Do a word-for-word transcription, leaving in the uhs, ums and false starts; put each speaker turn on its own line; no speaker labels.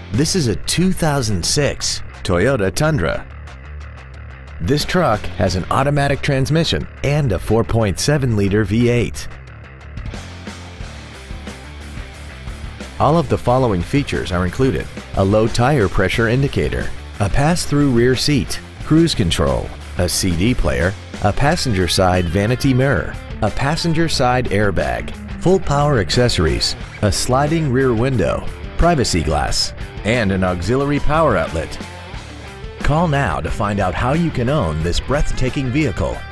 This is a two thousand six Toyota Tundra. This truck has an automatic transmission and a four point seven liter V eight. All of the following features are included: a low tire pressure indicator, a pass-through rear seat, cruise control, a C D player, a passenger side vanity mirror, a passenger side airbag, full power accessories, a sliding rear window, privacy glass, and an auxiliary power outlet. Call now to find out how you can own this breathtaking vehicle.